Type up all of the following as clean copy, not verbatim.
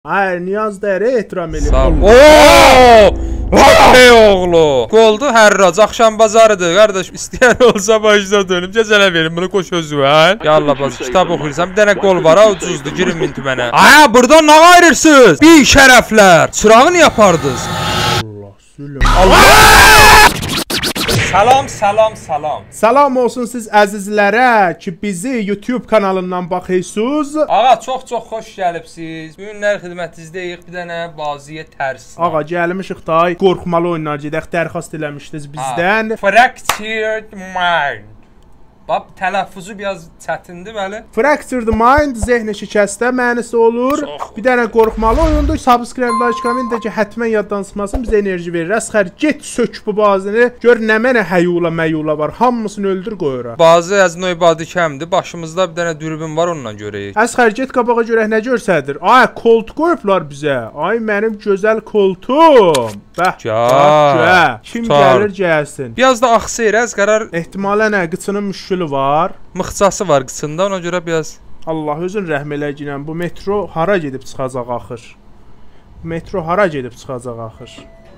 Hayır, Niyaz değeri ehtiram edin. Ooo! Hey oğlu! Oldu hərrac, axşam bazarıdır. Qardaş, istəyən olsa başda dönüm. Gecələ verin, bunu qoş özüvən. Yallah baz, kitab oxuyursam, bir dənə qol var, ucuzdur, girin 1000 tümənə. Aya, buradan nə ayırırsınız? Bir şərəflər. Çırağı niyə apardınız? Allah, sülüm. Allah! Salam, salam, salam. Salam olsun siz əzizlərə ki, bizi YouTube kanalından baxırsınız. Ağa, çox xoş gəlibsiz. Bu günlər xidmətinizdəyik, bir dənə baziyə tərsinə. Ağa, gəlmişik da qorxmalı oyunlar gedək, dərxast eləmişdiniz bizdən. Fractured Mind. Bab, tələffuzu biraz çətindir, bəli. Fractured Mind, zehni şikəstə mənisi olur. Bir dənə qorxmalı oyundur. Subscribe, like, comment ki, hətmən yaddan çıxmasın, bizə enerji verir. Əsxər, get sök bu bazını. Gör nə mənə həyula məyula var. Hamısını öldür qoyura. Bazı əznoy badı kəmdir. Başımızda bir dənə dürbün var, onunla görəyik. Əsxər, get qabağa görək nə görsədir. Ay, kolt qoyublar bizə. Ay, mənim gözəl koltum. Bəh, kim gəlir gəlsin. Biraz da axsayır, əzqərar. Ehtimalən qıçının müşkülü var. Mıxçası var qıçında, ona görə biraz. Allah özün rəhm eləginən. Bu metro hara gedib çıxacaq axır? Metro hara gedib çıxacaq axır?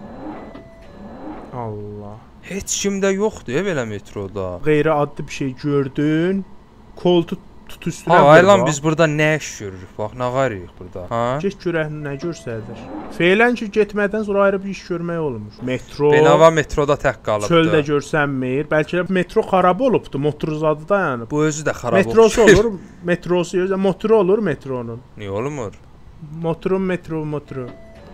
Allah. Heç kimdə yoxdur belə metroda. Qeyri-adlı bir şey gördün. Koltu tut üstünə. Aylan biz burada nə iş görürük? Bax, nə qarıyıq burada? Ha? Get görək nə görsədir. Feylən ki, getmədən sonra ayrı bir iş görmək olmur. Metro. Benava metroda tək qalıbdı. Çöldə görsənmir. Bəlkə də metro xarab olubdu. Motor zadı dayanıb. Bu özü də xarab olub. Metrosu olur. Metrosu yoxsa motoru olur metronun. Niyə olmur? Motorun motoru.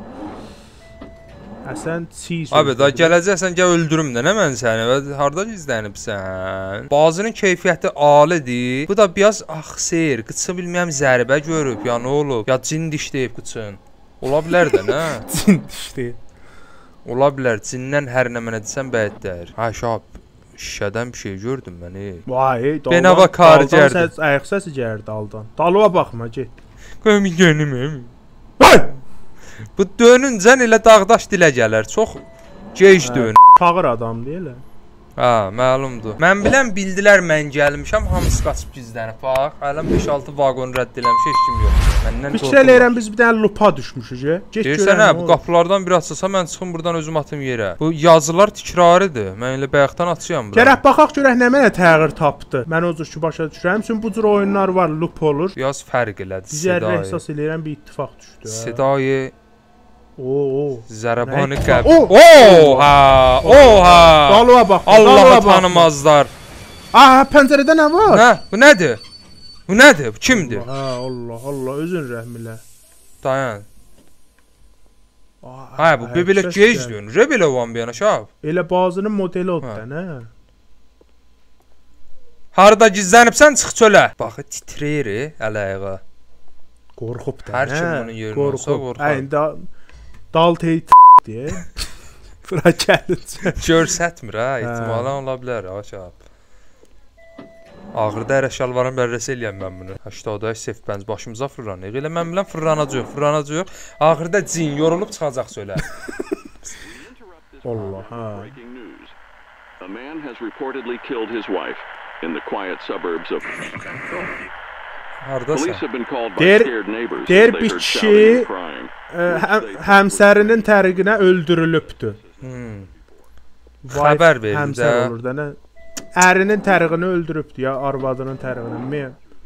Sən çiğ. Abi da gələcəksən gəl öldürüm də nə mən səni və harda gizlənibsən? Bazının keyfiyyəti alidir. Bu da biraz axsayır. Qıçı bilməyəm zərbə görüb ya nə olub? Ya cin dişləyib qıçın. Ola bilər də nə? Cin dişləyib. Ola bilər. Cindən hər nə mənə desən bəddir. Ha şab. Şişədən bir şey gördüm mən. Vay, Benava kar gəldi. Ayaq səsi gəldi daldan. Dalıva baxma get. Qoyum gönlüm. Bu dönüncən elə dağdaş dilə gələr. Çox gec dön. Fağır adamdır elə. Ha, məlumdur. Mən bilən bildilər mən gəlmişəm, hamısı qaçıb gizlənib. Bax, hələm 5-6 vaqon rədd eləmiş, heç kim yox. Məndən qorxurlar. Fikir eləyirəm biz bir dənə lupa düşmüşük. Get görən. Hə, bu qapılardan bir açılsa mən çıxım buradan özüm atım yerə. Bu yazılar tikrarıdır. Mən elə bayaqdan açıyam bura. Gərək baxaq görək nə mənə təğyir tapdı. Mən o cür ki başa düşürəm. Çünki bu cür oyunlar var, lup olur. Biraz fərq elədi. Digər ehsas eləyirəm bir ittifaq düşdü. Sedayı Zərəbanı qəb. Oha! Oha! Dalıva bax. Allahı tanımazlar. Aha, pəncərədə nə var? Hə, bu nədir? Bu nədir? Bu kimdir? Hə, Allah, özün rəhm elə. Dayan. Hə, bu belə gec dönür. Belə olan bir yana şab. Elə bazının modeli odur da, nə? Harda gizlənibsən, çıx çölə. Bax, titrəyir əl-ayağa. Qorxub da. Hər kim onun yerinə olsa qorxar. Dal teyt deyə. Bura gəlincə. Görsətmir ha, ehtimalən ola bilər aşab. Ağırda ərə şalvarın bərrəsi eləyəm mən bunu. 80-da sefbənc başımıza fırlanıq. Elə mən bilən fırlanacaq. Ağırda cin yorulub çıxacaq söylə. Allah, ha. A man has reportedly killed his wife in the quiet suburbs of Police have been called by scared neighbors. Der bir kişi həmsərinin təriqinə öldürülübdü. Xəbər verir də. Həmsər olur da, nə? Ərinin təriqini öldürübdü ya, arvadının təriqini.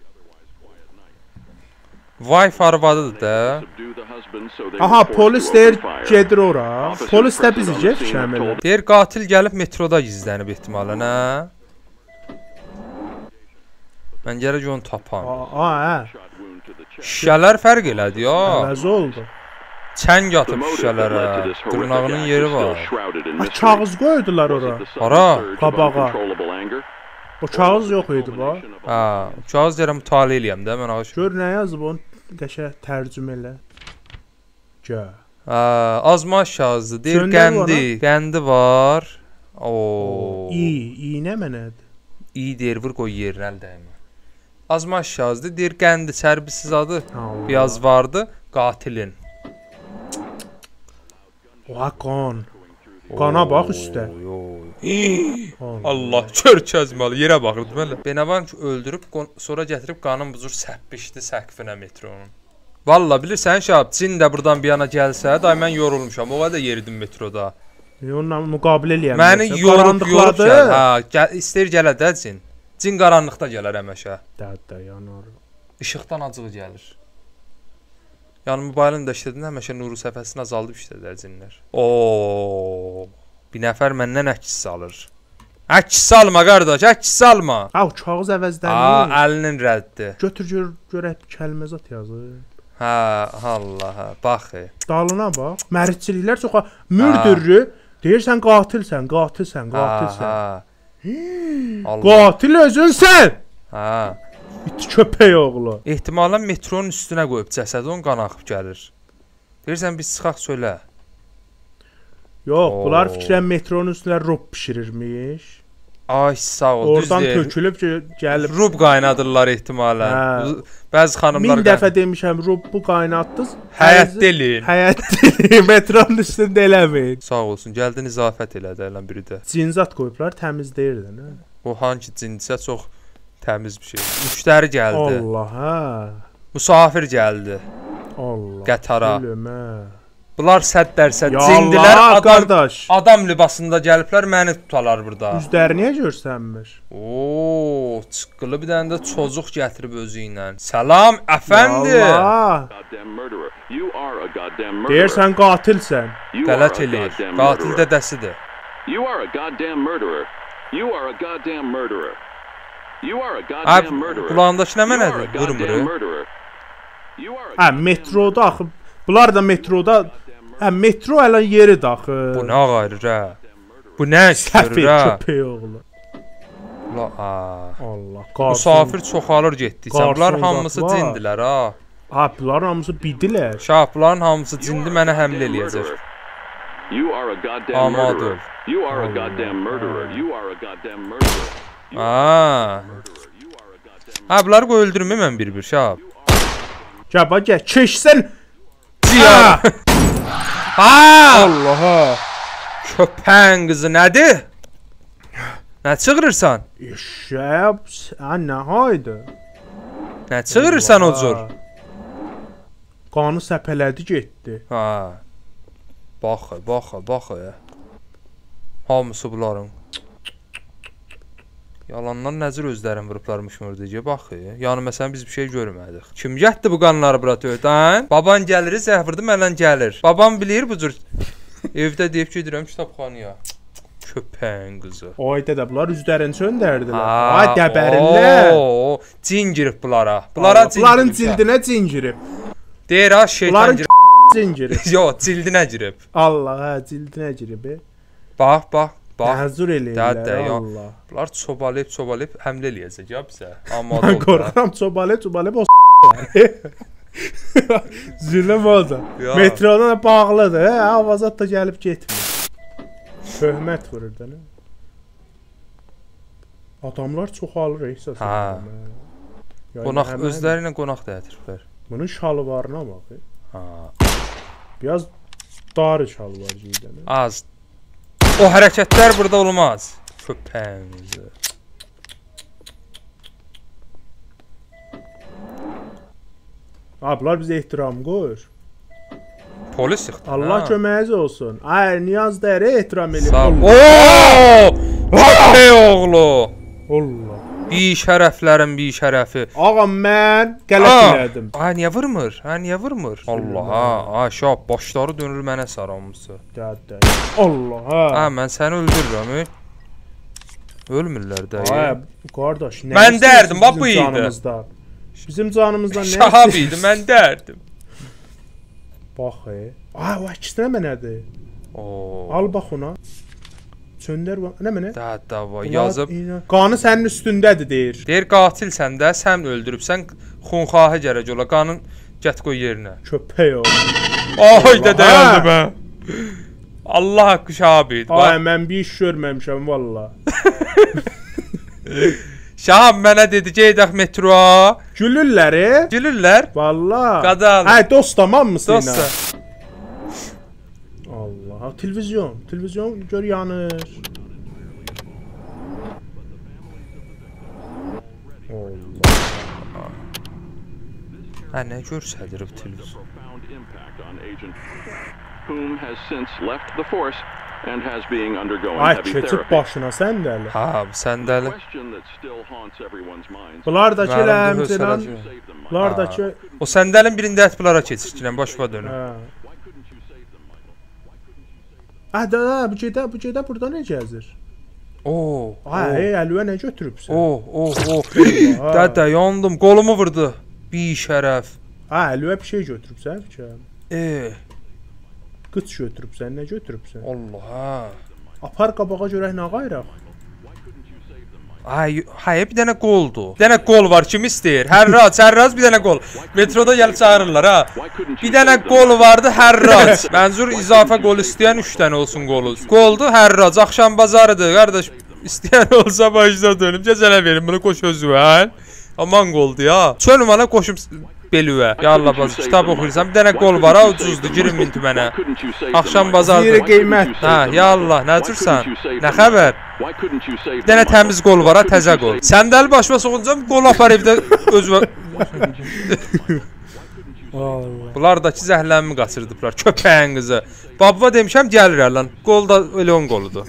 Wife arvadıdır da. Aha, polis deyir gedir ora. Polis də bizi fikirəm elə. Deyir qatil gəlib metroda gizlənib ehtimalən, hə? Mən gərək onu tapam. Hə. Şişələr fərq elədi ya. Əvəz oldu. Çəng atıb şişələrə. Dırnağının yeri var. Kağız qoydular ora. Hara? Qabağa. O kağız yox idi bax. Ha, kağız deyirəm mütaliə eləyəm də mən ağaç. Gör nə yazıb onu qəşəng tərcümə elə. Gör. Ha, azmaş kağızdır. Deyir qəndi var. Oo. İynə mənədir. İyi deyir, vur qoy yerinə əl dəymə. Azmaş kağızdır. Deyir qəndi, çərbisiz adı. Biraz vardı. Qatilin. Oha, qan. Qana bax üstə. Allah, kör kəzməli. Yerə baxırdı. Benavan ki, öldürüb, sonra gətirib qanın buzur səpmişdi səqfinə metronun. Valla bilirsən Şahab, cin də buradan bir yana gəlsə, day mən yorulmuşam. O qədər yeridim metroda. Onunla müqabilə eləyəm. Məni yorub gəl. Ha, istəyir gələ də cin. Cin qaranlıqda gələr həmişə. Dədə yanar. İşıqdan acığı gəlir. Yəni mobilini də işlədin, həmişə nuru səfəsini azaldıb işlədər cinlər. Oo! Bir nəfər məndən əks salır. Əks salma qardaş, əks salma. Ha, kağız əvəzdən. Əlinin rəddi. Götür görək kəlmə zət yazır. Hə, Allah, bax. Dalına bax. Mərdçiliklər çox mürdürü. Deyirsən qatilsən. Allah. Qatil özünsən. Ha. İt köpək oğlu. Ehtimalən metronun üstünə qoyub cəsədi onun qan axıb gəlir. Deyirsən biz çıxaq söylə. Yox, bunlar fikrən metronun üstünə rub pişirirmiş. Ay sağ ol. Oradan tökülüb gəlib rub qaynadırlar ehtimalən. Bəzi xanımlar 1000 dəfə demişəm rubu qaynatdınız. Həyat delin. Həyat delin. Metronun üstündə eləməyin. Sağ olsun. Gəldin izafət elədi elə biri də. Cinzat qoyublar, təmizləyirdi, nə? O hangi cinsə çox təmiz bir şey. Müştəri gəldi. Allah, hə. Musafir gəldi. Allah. Qətara. Ölümə. Bunlar 100% cindilər, adam libasında gəliblər, məni tutalar burada. Üzləri niyə görsənmir? Oo, çıqqılı bir dənə də çocuq gətirib özü ilə. Salam, əfəndi. Deyirsən qatilsən. Qələt eləyir. Qatil dədəsidir. You are a goddamn murderer. You are a goddamn murderer. You are a goddamn murderer. Qulağındakı nə mənədir? Vurmur. Hə, metroda axı. Bunlar da metroda. Hə, metro hələ yeri daxı. Bu nə ağarır hə? Bu nə səfir köpək oğlu. Allah, musafir çoxalır getdikcə. Bunlar hamısı cindilər ha. Ha, bunlar hamısı bidilər. Şah, bunların hamısı cindi mənə həmlə eləyəcək. You are a goddamn murderer. You are a goddamn murderer. You are a goddamn murderer. Ha, bunları qoy öldürmə mən bir Şah. Gəl bax, gəl, keçsən. Ha! Allaha! Köpəyin qızı nədir? Nə çığırırsan? Eşəb, nə haydı? Nə çığırırsan o cür? Qanı səpələdi getdi. Ha. Bax. Hamısı bunların. Yalanlar nəzir özlərin vurublarmış mürdici, bax. Yəni məsələn biz bir şey görmədik. Kim getdi bu qanları bura töydən? Baban gəlir, zəhvırdı mənlə gəlir. Babam bilir bu cür. Evdə deyib gedirəm kitabxanaya. Köpəyin qızı. Oyda da bunlar üzlərini söndərdilər. Ay dəbərinlər. Oo, cin girib bunlara. Bunların cildinə cin girib. Deyir ha şeytan girib. Cin girib. Yox, cildinə girib. Allah, hə, cildinə girib. Bax. Təhəzzür eləyirlər, Allah. Bunlar çobalayıb həmlə eləyəcək ya bizə. Mən qorxuram, çobalayıb o zülüm oldu. Metrodan bağlıdır, avazat da gəlib getmir. Töhmət vurur da, nə? Adamlar çoxalır, ehsas edirəm. Qonaq, özləri ilə qonaq da gətiriblər. Bunun şalvarına bax. Ha. Biraz dar şalvar giydən. Az. O hərəkətlər burada olmaz. Köpəyiz. Bunlar bizə ehtiram qoyur. Polis yıxdı. Allah köməyiniz olsun. Ay, Niyaz dəyərə ehtiram eləyir. Hey oğlu. Allah. Bir şərəflərin bir şərəfi. Ağam mən qələt elədim. Ay, niyə vurmur? Allah, şah, başları dönür mənə saramısı. Dədə. Allah. Mən səni öldürürəm. Ölmürlər də. Ay, qardaş, nə? Mən dərdim, bax bu idi. Bizim canımızdan nə? Şahab idi, mən dərdim. Bax, o ikisinə mənədir. Al bax ona. Söndər bax, nə mənə? Dədə, yazıb. Qanı sənin üstündədir, deyir. Deyir, qatilsən də, sən öldürübsən, xunxahı gərək ola, qanın gət qoy yerinə. Köpək ol. Ay, dədə öldü mən. Allah haqqı Şahab idi. Ay, mən bir iş görməmişəm, valla. Şahab mənə dedi, geydək metroa. Gülürlər, Gülürlər. Valla. Qadalı. Hə, dost tamam mısın? Dostsa. Allah, televizyon gör yanır. Allah. Hə, nə görsədir bu televizor? Profound impact on Agent whom has since left the force and has being undergoing Ay heavy keçib therapy. başına səndəli. Ha, bu səndəli. Question that still haunts everyone's minds. Bunlar da ki Mənim də həmçinin, hösələci. Save them, Michael. bunlar da ki O səndəlin birində ət bunlara keçirkilən başıma dönür. hə. Why couldn't you save them, Michael? Why couldn't you save them? Bu gedə burada nə gəzir? Oo. Ay, əlvə nə götürübsən? Oh. Dədə yandım, qolumu vurdu. Bir şərəf. Ha, əlvə bir şey götürübsən fikrim. Qıç götürübsən, nə götürübsən? Allah. Apar qabağa görək nə qayraq? Ay, bir dənə qoldu. Bir dənə qol var, kim istəyir? Hərraz bir dənə qol. Metroda gəlib çağırırlar ha. Bir dənə qol vardı, Hərraz. Mənzur izafə qol istəyən 3 dənə olsun qoluz. Qoldu, Hərraz. Axşam bazarıdır, qardaş. İstəyən olsa başına dönüm, gecələ verin bunu qoş özüvən. Aman qoldu ya. Çönüm ana qoşum belüvə. Yallah baz, kitab oxuyursam bir dənə qol var ha, ucuzdur, girin min tümənə. Axşam bazardır. Zirə qiymət. Ha, yallah, nə cürsən? Nə xəbər? Bir dənə təmiz qol var ha, təzə qol. Səndəli başıma soxunca qol apar evdə özümə. Bunlar da ki zəhləmi qaçırdıblar, köpəyin qızı. Babva demişəm gəlirlər lan. Qol da elə on qoludur.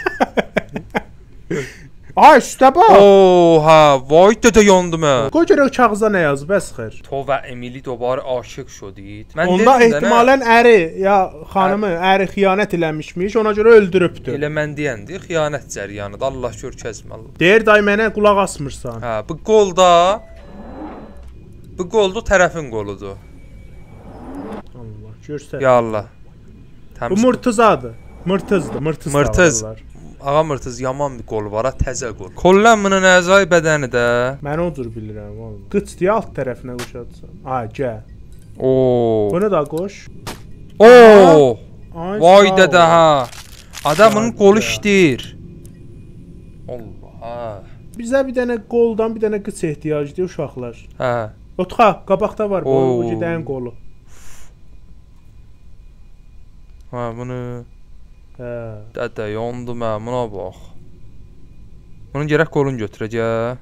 Ay, üstə bax. Oha, vay dədə yandım ha. Qoy görək kağıza nə yazıb, əsxir. To və Emily dobarı aşıq şudid. Onda ehtimalən əri ya xanımı əri xiyanət eləmişmiş, ona görə öldürübdü. Elə mən deyəndi, xiyanət cəryanıdır. Allah görkəzməli. Deyir day mənə qulaq asmırsan. Hə, bu qolda tərəfin qoludur. Allah, görsə. Ya Allah. Bu Murtuzadır. Mırtız. Ağa Mırtız yaman bir qol var ha, təzə qol. Kollan bunun əzay bədəni də. Mən odur bilirəm vallahi. Qıç deyə alt tərəfinə qoşadsan. Ha, gəl. Oo. Bunu da qoş. Oo. Ay, Vay sağ dədə ol. ha. Adamın Sağ ol qolu ya. işləyir. Allah. Bizə bir dənə qoldan bir dənə qıç ehtiyacdır uşaqlar. Hə. Otxa, qabaqda var bu Oo. gedən qolu. Ha, bunu Hə. dədə yandım ha, buna bax. Bunun gərək qolun götürəcək.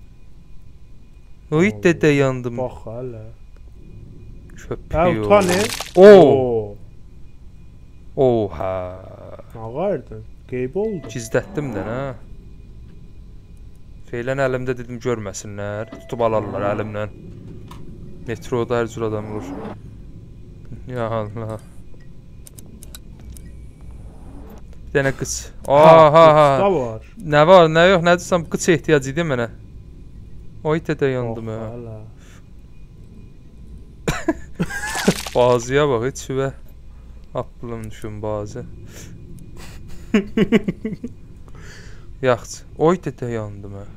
Oy dədə yandım. Bax hələ. Köpük. Hə, otxa nə? Oo. Oha. Ağardı. Qeyb oldu. Gizlətdim də, nə? Feylən əlimdə dedim görməsinlər. Tutub alarlar əlimdən. Metroda hər cür adam vurur. Ya Allah. Bir dənə qıç. Aha. Da var. Nə var, nə yox, nə desəm qıç ehtiyacı idi mənə. Oy dədə yandım ha. Hələ. Bazıya bax, heç şübhə. Aklım düşün bazı. Yaxşı. Oy dədə yandım ha.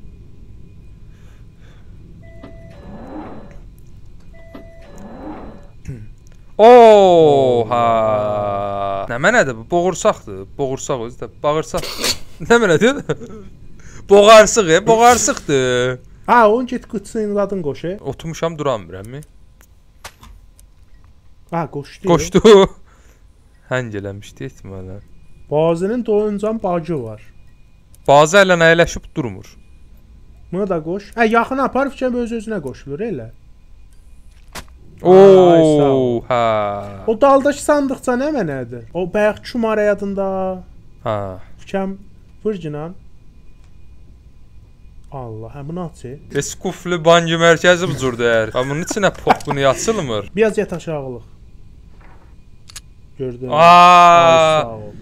Oha! Nə mənədir bu? Boğursaqdır. Boğursaq özü də. Bağırsaq. Nə mənədir? Boğarsıq, boğarsıqdır. Ha, onun get qıçının adını qoş. Oturmuşam duramıram. Ha, qoşdu. Qoşdu. Həng eləmişdi ehtimalən. Bazının doyuncan bacı var. Bazı ilə əyləşib durmur. Bunu da qoş. Hə, yaxına apar fikir öz-özünə qoşulur elə. Oo, hə. O daldakı sandıqca nə mənədir? O bayaq Çumar yadında. Hə. Fikəm vurginan. Allah, hə bunu aç. Eskuflu banki mərkəzi bu cür deyər. Bunun içinə pop bunu açılmır. Biraz yat aşağılıq. Gördün. Aa! Sağ ol.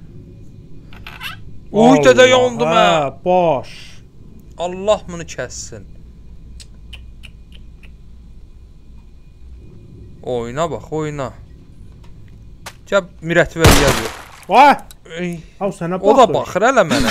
Uy dədə yandım hə. ha. Baş. Allah bunu kəssin. Oyna bax, oyna. Gəl Mirətvər yazır. Vay! Ey, Ha, sənə o da baxır. baxır hələ mənə.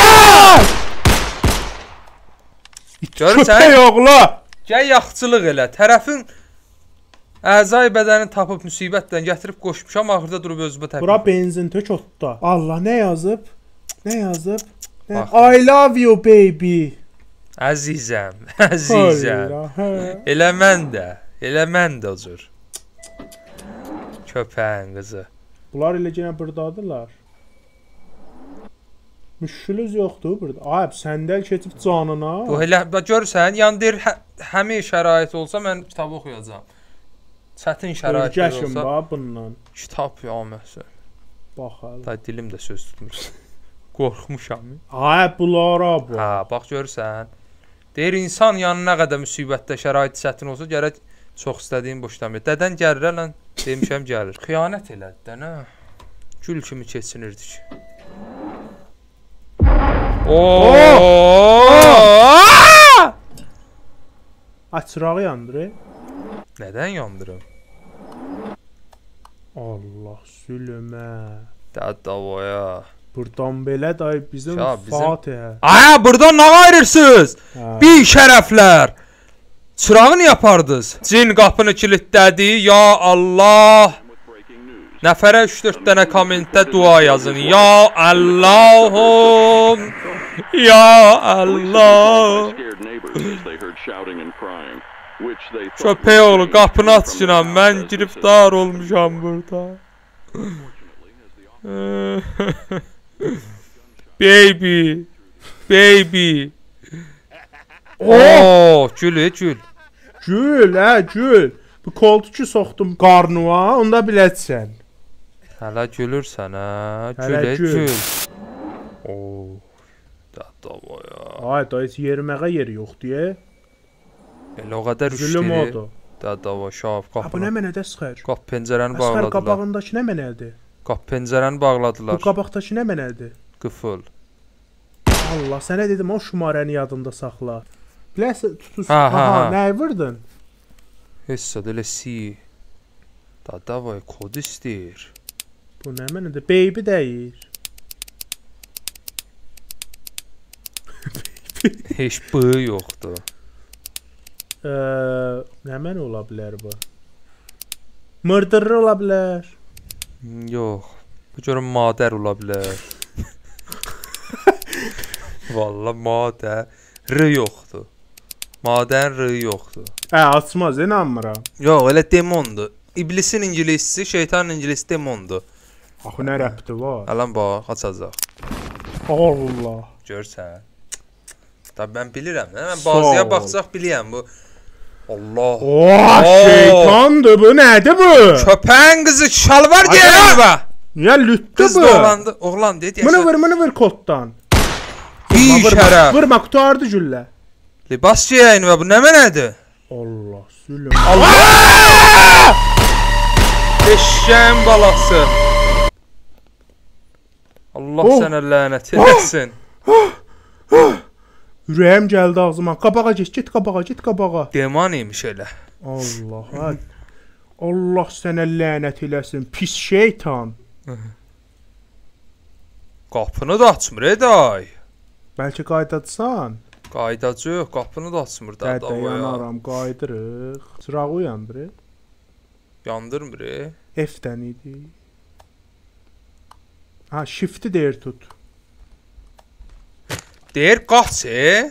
Köpək Görürsən? oğlu. Gəl yaxçılıq elə. Tərəfin əzay bədəni tapıb müsibətlə gətirib qoşmuşam, axırda durub özümə təpib. Bura benzin tök otda. Allah, nə yazıb? Nə yazıb? Bax. I love you baby. Əzizəm, əzizəm. Elə mən də o cür. Köpəyin qızı. Bunlar elə yenə burdadılar. Müşkülüz yoxdur burada. Ay, səndəl keçib canına. Bu elə görürsən, yəni deyir həmin şərait olsa mən kitab oxuyacağam. Çətin şəraitlər Ölgəşim olsa bax bundan. kitab yaməsə. Bax hələ. Da dilim də söz tutmur. Qorxmuşam. Ay, bunlara bu. Hə, bax görürsən. Deyir insan yəni nə qədər müsibətdə şərait çətin olsa gərək çox istədiyin boşlamır. Dədən gəlir lan, demişəm gəlir. Xiyanət elədi də nə? Gül kimi keçinirdik. Açırağı yandır. Nədən yandırım? Allah sülümə. Dadavoya. Burdan belə dayı bizim Ya, bizim- Fatihə. Aya, buradan nə ayırırsınız? Hə. Bir şərəflər. Çırağı niyə yapardınız? Cin qapını kilitlədi. Ya Allah. Breaking news. Nəfərə 3-4 dənə kommentdə dua yazın. Ya Allahum. Ya Allah. Scared neighbors as they heard shouting and crying, which they thought Köpək oğlu was qapını from açıram. the Mən house as girib the dar olmuşam burada. Baby. Baby. Oo, gül, gül. Gül, hə, gül. Bu koltuğu soxdum qarnıma, onda biləcəksən. Hələ gülürsən, hə? Hələ Gül, gül. gül. Oo. Dadavoya. Ay, dayı yeriməyə yer yoxdur. Elə o qədər Zülüm üşdü. odur. Dadavo, şaf, Ha, bu nə qapını. mənədə sıxır? Qap pəncərəni Əsxər bağladılar. qabağındakı nə mənədir? Qap pəncərəni Bu bağladılar. qabaqdakı nə mənədir? Qıfıl. Allah, sənə dedim o şumarəni yadında saxla. Biləsən, tutus. Ha, ha, Aha, ha. nəyi vurdun? Hessa elə si. Dadavoy kod istəyir. Bu nə mənədir? Baby deyir. Heç bığı yoxdur. Nə mənə ola bilər bu? Mırdırır ola bilər. Yox. Bu görüm madər ola bilər. Valla madər yoxdur. Madər yoxdur. Açmaz, inanmıram. Yox, elə demondur. İblisin ingiliscisi, şeytanın ingiliscisi demondur. Axı nə rəbti var? Alan bax, açacaq. Allah. Görsən. Tabii mən bilirəm. Mən Sağ bazıya ol. baxacaq bilirəm bu. Allah. Oh, şeytandır bu, nədir bu? Köpəyin qızı şalvar Ay, geyir bə. Niyə lütdü Qız bu? da oğlandı, oğlan dedi. Bunu vur koddan. Bir şərəf. Vurma, qutardı güllə. Libas giyin və bu nə mənədir? Allah, zülüm. Eşşəyin balası. Allah Oh. sənə lənət eləsin. Ürəyim gəldi ağzıma. Qabağa get qabağa, get qabağa. Deman imiş elə. Allah, hə. Allah sənə lənət eləsin, pis şeytan. Qapını da açmır eday. Bəlkə qaydadsan? Qaydacı yox, qapını da açmır da. Dədə yanaram, qaydırıq. Çırağı uyandırıq. Yandırmır. F-dən idi. Ha, shift-i deyir tut. Deyir qaç.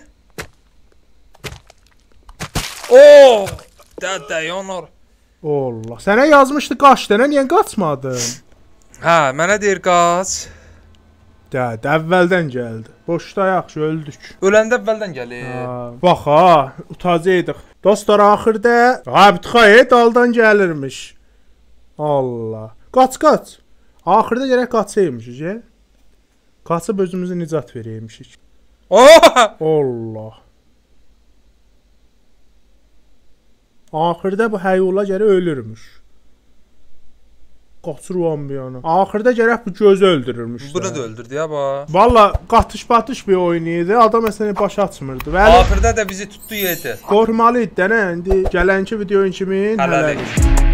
Oh! Dədə yanar. Allah, sənə yazmışdı qaç dənə, niyə qaçmadın? Hə, mənə deyir qaç. Dədə əvvəldən gəldi. Boşda yaxşı öldük. Öləndə əvvəldən gəlir. Bax ha, utacaqdıq. Dostlar, axırda Abdxay daldan gəlirmiş. Allah. Qaç. Axırda gərək qaçaymışıq, qaçıb özümüzə nicat verəymişik. Oh! Allah. Axırda bu həyula gərək ölürmüş. Qaçıram bir yana. Axırda gərək bu gözü öldürürmüş. Bunu da öldürdü ya bax. Valla qatış-batış bir oyun idi. Adam məsələn baş açmırdı. Və Axırda da bizi tutdu yedi. qorxmalı idi də, indi gələnki videoyun kimi Hələlik.